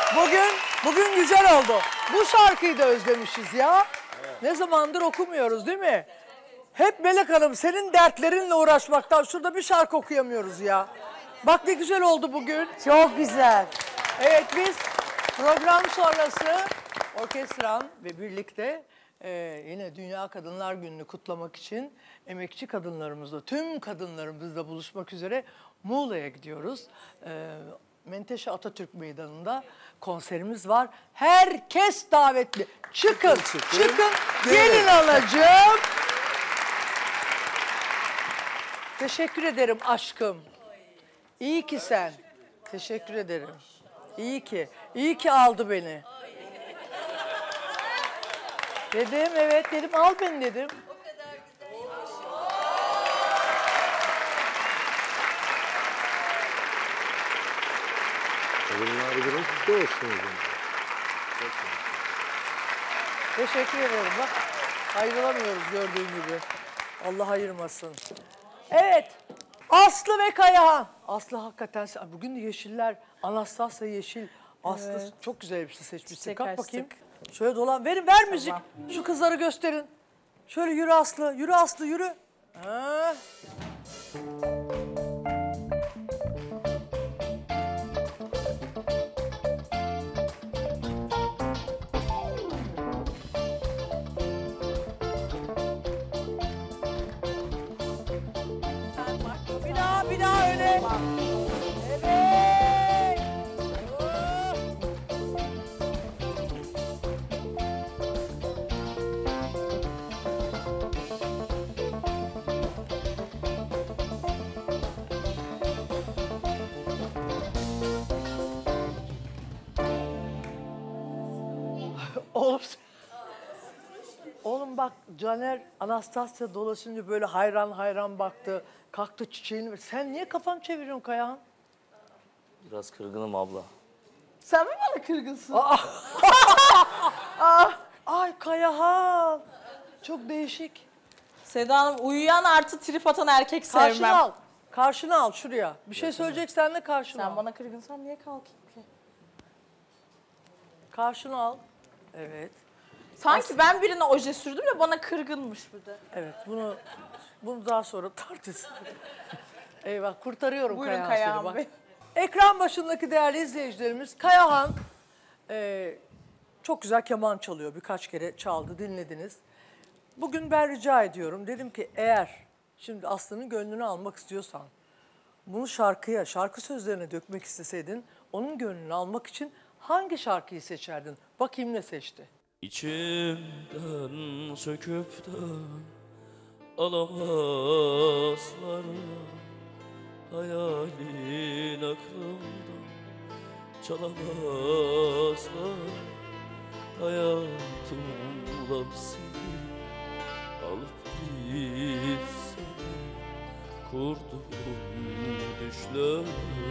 Bugün güzel oldu. Bu şarkıyı da özlemişiz ya. Evet. Ne zamandır okumuyoruz değil mi? Hep Melek Hanım senin dertlerinle uğraşmaktan şurada bir şarkı okuyamıyoruz ya. Bak ne güzel oldu bugün. Çok güzel. Evet biz program sonrası orkestran ve birlikte yine Dünya Kadınlar Günü'nü kutlamak için emekçi kadınlarımızla, tüm kadınlarımızla buluşmak üzere Muğla'ya gidiyoruz. Menteşe Atatürk Meydanı'nda konserimiz var. Herkes davetli. Çıkın. Gelin alacağım. Teşekkür ederim aşkım. İyi ki sen. Teşekkür ederim. İyi ki. İyi ki aldı beni. Dedim evet dedim al beni dedim. Kadınlar günü kutlu olsun. Teşekkür ederim. Bak ayrılamıyoruz gördüğün gibi. Allah ayırmasın. Evet. Aslı ve Kayahan. Aslı hakikaten bugün de yeşiller. Anastasya yeşil. Aslı evet. Çok güzel elbise seçmişsin. Kalk bakayım. Şöyle dolan. Ver tamam. Müzik. Şu kızları gösterin. Şöyle yürü Aslı. Yürü Aslı yürü. Ha. Bir daha öyle. Evet. Oğlum bak Caner Anastasya dolaşınca böyle hayran hayran baktı. Kalktı çiçeğini ver. Sen niye kafam çeviriyorsun Kayahan? Biraz kırgınım abla. Sen mi bana kırgınsın? Ay Kayahan. Çok değişik. Seda Hanım uyuyan artı trip atan erkek sevmem. Karşını al. Karşını al şuraya. Bir şey söyleyeceksen de karşını al. Sen bana kırgınsan niye kalkayım ki? Karşını al. Evet. Sanki ben birine oje sürdüm ya bana kırgınmış bir de. Evet bunu daha sonra tartışsın. Eyvah kurtarıyorum Buyurun Kayahan Bey. Bak. Ekran başındaki değerli izleyicilerimiz Kayahan çok güzel keman çalıyor. Birkaç kere çaldı dinlediniz. Bugün ben rica ediyorum. Dedim ki eğer şimdi Aslı'nın gönlünü almak istiyorsan bunu şarkı sözlerine dökmek isteseydin onun gönlünü almak için hangi şarkıyı seçerdin? Bakayım ne seçti? İçimden söküp de alamazlar, hayalin aklımda çalamazlar, hayatımla seni alıp gitse, kurduğum düşler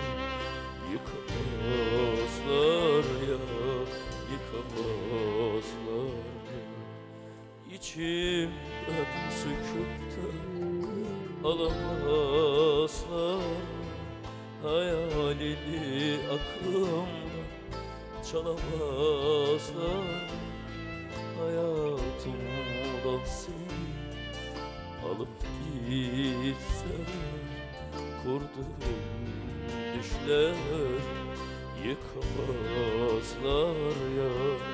yıkamazlar ya. Yıkamazlar ya. İçimden söküp de alamazlar, hayalini aklımda çalamazlar, hayatımdan seni alıp gitse, kurduğum düşler yıkamazlar ya,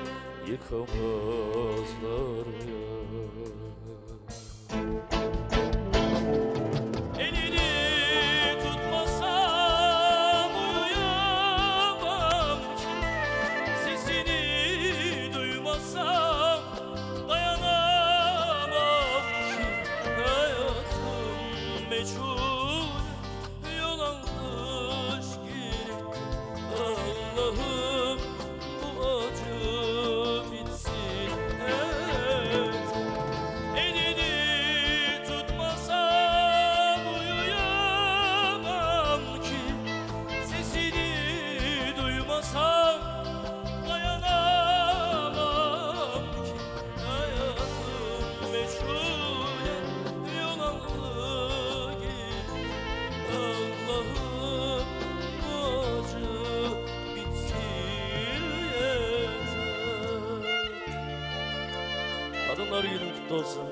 yıkamazlar ya. Elini tutmasam uyuyamam ki, sesini duymasam dayanamam ki, hayatım meçhul yol almış gitti. Allah'ım bu acı bitsin, evet. kadınlar günün kutlu olsun.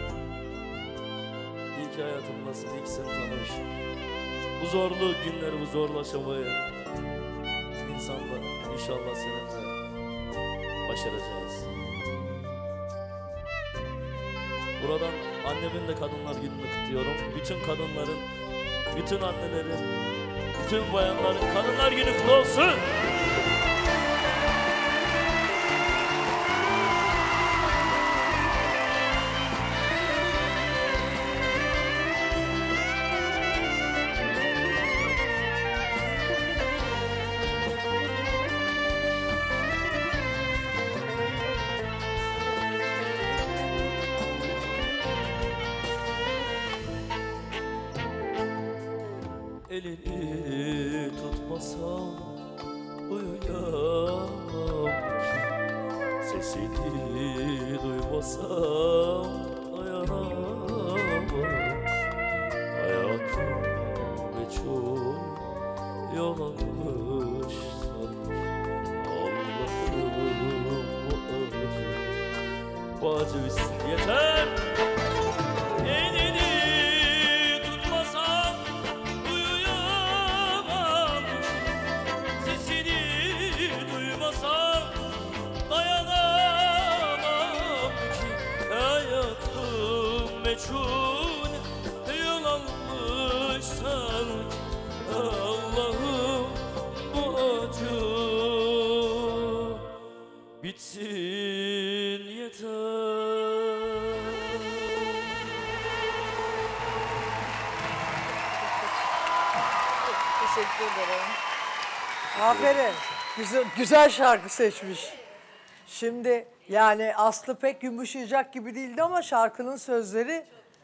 İyi ki hayatımdasın, iyi ki seni tanımışım. Bu zorlu günleri, bu zorlu aşamayı insanla inşallah seninle başaracağız. Buradan annemin de kadınlar gününü kutluyorum. Bütün kadınların, bütün annelerin, bütün bayanların kadınlar günü kutlu olsun. Elini tutmasam uyuyamam ki, sesini duymasam dayanamam. Hayatım meçhul yol almış sanki, Allah'ım bu acı bitsin yeter. Elini tutmasam uyuyamam ki, sesini duymasam dayanamam ki. Hayatım meçhul yol almış sanki, Allah'ım bu acı bitsin yeter. Teşekkür ederim. Aferin. Güzel şarkı seçmiş. Şimdi yani Aslı pek yumuşayacak gibi değildi ama şarkının sözleri...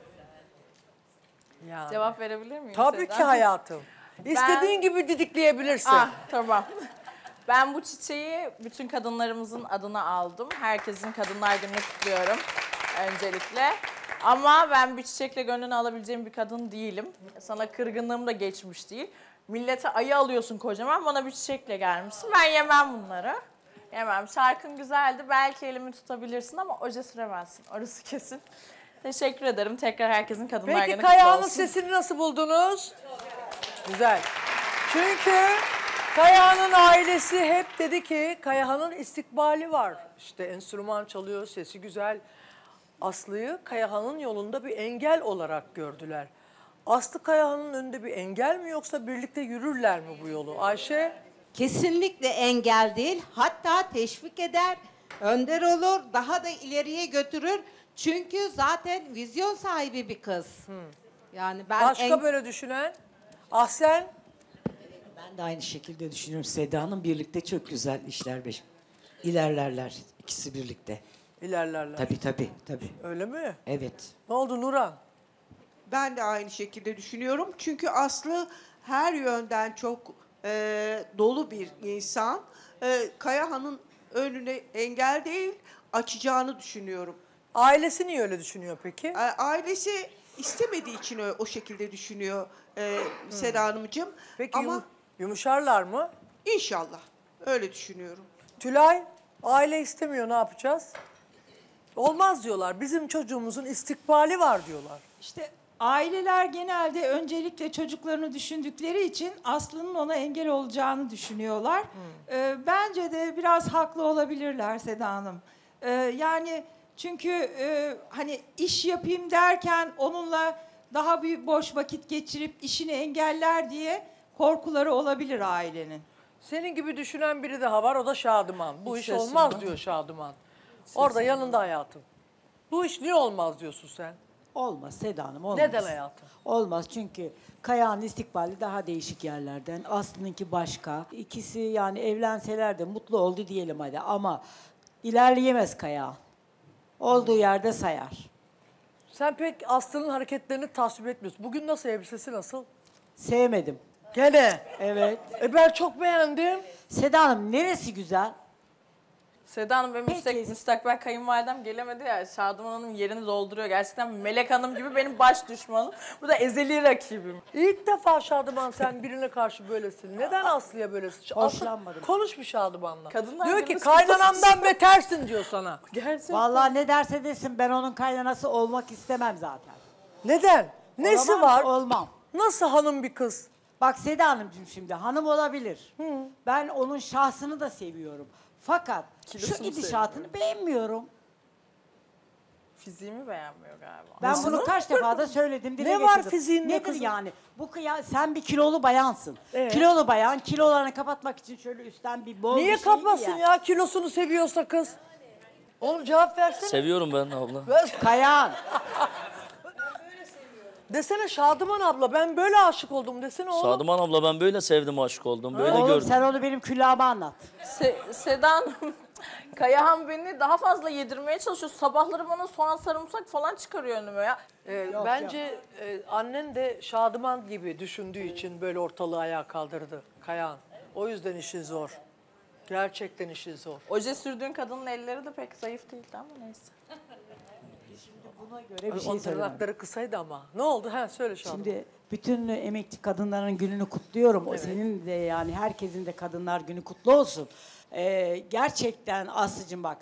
Yani. Cevap verebilir miyim? Tabii Seda? ki hayatım. İstediğin gibi didikleyebilirsin. Ah, tamam. Ben bu çiçeği bütün kadınlarımızın adına aldım. Herkesin Kadınlar Günü'nü kutluyorum öncelikle. Ama ben bir çiçekle gönlünü alabileceğim bir kadın değilim. Sana kırgınlığım da geçmiş değil. Millete ayı alıyorsun kocaman, bana bir çiçekle gelmişsin. Ben yemem bunları. Yemem. Şarkın güzeldi. Belki elimi tutabilirsin ama oje süremezsin. Orası kesin. Teşekkür ederim. Tekrar herkesin Kadınlar Günü Peki kutlu Kayahan'ın olsun. sesini nasıl buldunuz? Güzel. Çünkü Kayahan'ın ailesi hep dedi ki Kayahan'ın istikbali var. İşte enstrüman çalıyor, sesi güzel. Aslı'yı Kayahan'ın yolunda bir engel olarak gördüler. Aslı Kayahan'ın önünde bir engel mi yoksa birlikte yürürler mi bu yolu? Ayşe? Kesinlikle engel değil. Hatta teşvik eder, önder olur, daha da ileriye götürür. Çünkü zaten vizyon sahibi bir kız. Yani ben Başka böyle düşünen? Ahsen? Ben de aynı şekilde düşünüyorum. Seda Hanım birlikte çok güzel işler ilerlerler. İkisi birlikte. İlerlerler. Tabii. Öyle mi? Evet. Ne oldu Nurhan? Ben de aynı şekilde düşünüyorum. Çünkü Aslı her yönden çok dolu bir insan. Kayahan'ın önüne engel değil, açacağını düşünüyorum. Ailesi niye öyle düşünüyor peki? Ailesi istemediği için o şekilde düşünüyor Seda Hanımcığım. Peki Ama yumuşarlar mı? inşallah öyle düşünüyorum. Tülay, aile istemiyor, ne yapacağız? Olmaz diyorlar. Bizim çocuğumuzun istikbali var diyorlar. İşte aileler genelde öncelikle çocuklarını düşündükleri için Aslı'nın ona engel olacağını düşünüyorlar. Bence de biraz haklı olabilirler Seda Hanım. Yani çünkü hani iş yapayım derken onunla daha bir boş vakit geçirip işini engeller diye korkuları olabilir ailenin. Senin gibi düşünen biri daha var, o da Şadıman. Bu iş Hiç olmaz şaşırmam. diyor Şadıman. Orada yanında hayatım. Bu iş niye olmaz diyorsun sen? Olmaz Seda Hanım olmaz. Neden hayatım? Olmaz çünkü Kaya'nın istikbali daha değişik yerlerden. Aslı'nınki başka. İkisi yani evlenseler de mutlu oldu diyelim hadi ama ilerleyemez Kaya. Olduğu yerde sayar. Sen pek Aslı'nın hareketlerini tasvip etmiyorsun. Bugün nasıl, elbisesi nasıl? Sevmedim. Gene. Evet. Ben çok beğendim. Seda Hanım neresi güzel? Seda Hanım benim Peki. müstakbel kayınvalidem gelemedi ya. Şadıman Hanım yerini dolduruyor. Gerçekten Melek Hanım gibi benim baş düşmanım. Bu da ezeli rakibim. İlk defa Şadıman sen birine karşı böylesin. Neden Aslı'ya böylesin? Hoşlanmadım. Konuş bir Şadıman'la. Kadınlar Diyor günü ki kutlu kaynanamdan betersin diyor sana. Gerçekten. Vallahi ne derse desin ben onun kaynanası olmak istemem zaten. Neden? Nesi Olamam, var? Olmam. Nasıl hanım bir kız? Bak Seda Hanımcığım şimdi hanım olabilir. Ben onun şahsını da seviyorum. Fakat şu Kilosunu gidişatını beğenmiyorum. Fiziğimi beğenmiyor galiba. Ben bunu kaç defa da söyledim. Dile Ne var getirdim. fiziğinde Nedir kızım? yani? Sen bir kilolu bayansın. Evet. Kilolu bayan kilolarını kapatmak için şöyle üstten bir bol Niye bir şey kapmasın giyer. ya kilosunu seviyorsa kız? Oğlum cevap versene. Seviyorum ben abla. Kayan. Desene Şadıman abla ben böyle aşık oldum desene oğlum. Şadıman abla ben böyle sevdim, aşık oldum. Böyle Oğlum gördüm. sen onu benim külahıma anlat. Seda Hanım, Kayahan beni daha fazla yedirmeye çalışıyor. Sabahları bana soğan sarımsak falan çıkarıyor önüme ya. Bence annen de Şadıman gibi düşündüğü için böyle ortalığı ayağa kaldırdı Kayahan. O yüzden işin zor. Gerçekten işin zor. Oje sürdüğün kadının elleri de pek zayıf değildi ama neyse. Buna göre bir şey Onun söylemem. tırnakları kısaydı ama. Ne oldu? Ha söyle Şadıman. Şimdi bütün emekçi kadınların gününü kutluyorum. O senin de yani herkesin de kadınlar günü kutlu olsun. Gerçekten Aslı'cığım bak.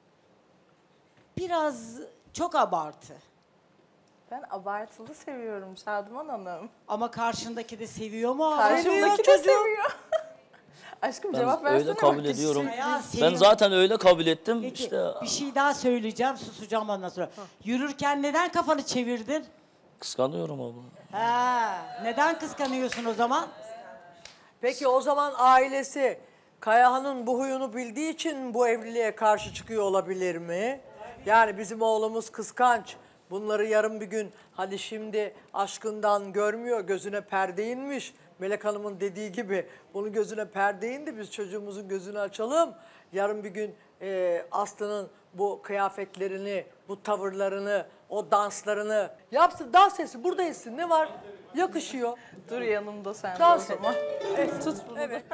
Biraz çok abartı. Ben abartılı seviyorum Şadıman Hanım. Ama karşındaki de seviyor mu? Karşımdaki de çocuğum. seviyor. Aşkım Ben cevap versene. öyle kabul bak. ediyorum. Ya, Ben seviyor. zaten öyle kabul ettim. Peki İşte bir şey daha söyleyeceğim, susacağım ondan sonra. Yürürken neden kafanı çevirdin? kıskanıyorum abla. Ha, neden kıskanıyorsun o zaman? Peki o zaman ailesi Kayahan'ın bu huyunu bildiği için bu evliliğe karşı çıkıyor olabilir mi? Yani bizim oğlumuz kıskanç. Bunları yarın bir gün hadi şimdi aşkından görmüyor, gözüne perde inmiş. Melek Hanım'ın dediği gibi bunu gözüne perde indi, biz çocuğumuzun gözünü açalım. Yarın bir gün Aslı'nın bu kıyafetlerini, bu tavırlarını, o danslarını yapsın, dans etsin, burada etsin, ne var? Yakışıyor. Dur yanımda sen de o Dans et. zaman. Tut bunu. Evet.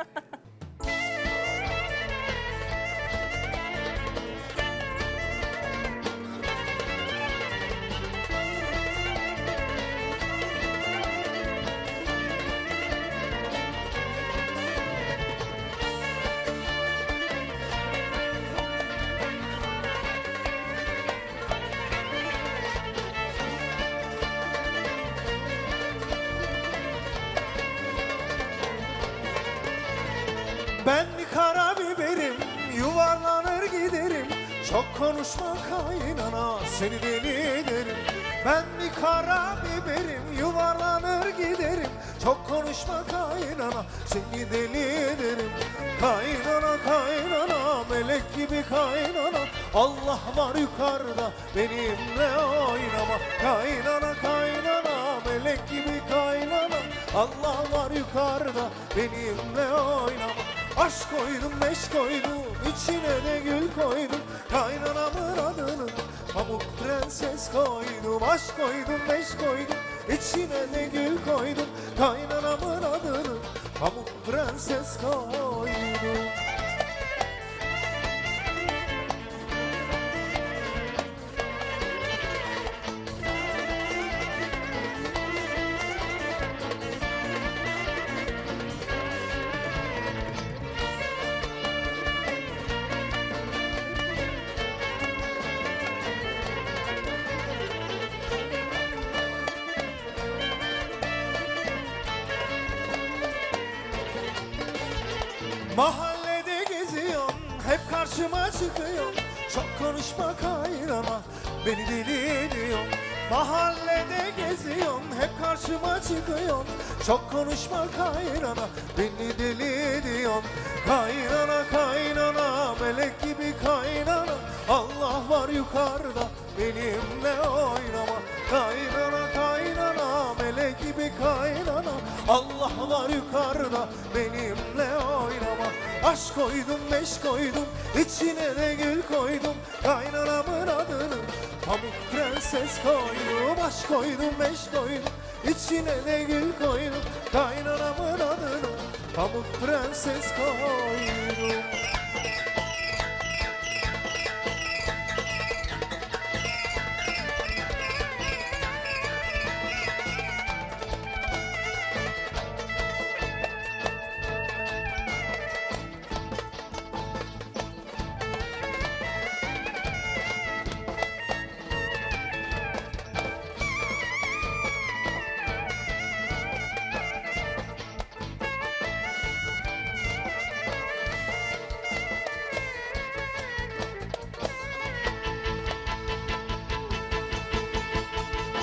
Ben bir karabiberim, yuvarlanır giderim. Çok konuşma kaynana, seni deli ederim. Ben bir karabiberim, yuvarlanır giderim. Çok konuşma kaynana, seni deli ederim. Kaynana kaynana, melek gibi kaynana. Allah var yukarıda, benimle oynama. Kaynana kaynana, melek gibi kaynana. Allah var yukarıda, benimle oynama. Aşk koydum, meş koydum, içine de gül koydum. Kaynanamın adını pamuk prenses koydum. Aşk koydum, meş koydum, içine de gül koydum. Kaynanamın adını pamuk prenses koydum. Mahallede geziyorum, hep karşıma çıkıyor. Çok konuşma kaynana, beni deli ediyor. Mahallede geziyorum, hep karşıma çıkıyor. Çok konuşma kaynana, beni deli ediyor. Kaynana kaynana, melek gibi kaynana. Allah var yukarıda, benimle oynama. Kaynana kaynana, melek gibi kaynana. Allah var yukarıda, benimle oynama. Aşk koydum, meş koydum, içine de gül koydum. Kaynanamın adını pamuk prenses koydum. Aşk koydum, meş koydum, içine de gül koydum. Kaynanamın adını pamuk prenses koydum.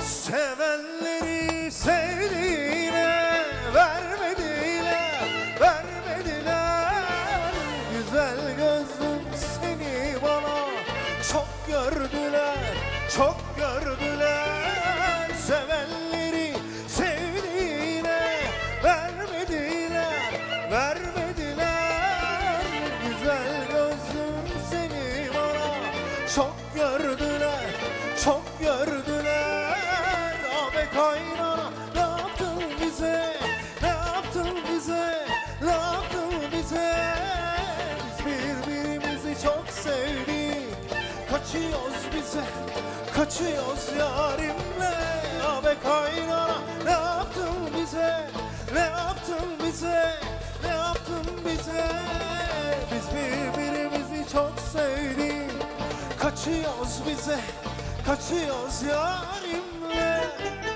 Sevenleri sevdiğine vermediler, vermediler. Güzel gözlüm seni bana çok gördüler, çok gördüler. Sevenleri sevdiğine vermediler, vermediler. Güzel gözlüm seni bana çok gördüler, çok gördüler. Abi kaynana ne yaptın bize, ne yaptın bize, ne yaptın bize? Biz birbirimizi çok sevdik, kaçıyoruz bize, kaçıyoruz yarimle. Abi kaynana ne yaptın bize, ne yaptın bize, ne yaptın bize? Biz birbirimizi çok sevdik, kaçıyoruz bize, kaçıyoruz yarimle.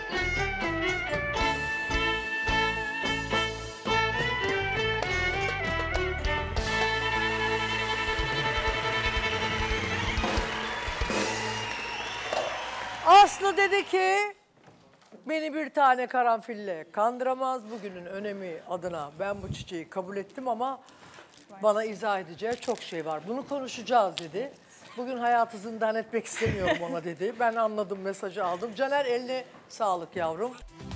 Aslı dedi ki beni bir tane karanfille kandıramaz, bugünün önemi adına ben bu çiçeği kabul ettim ama bana izah edeceği çok şey var. Bunu konuşacağız dedi. Bugün hayatı zindan etmek istemiyorum ona dedi. Ben anladım, mesajı aldım. Caner eline sağlık yavrum.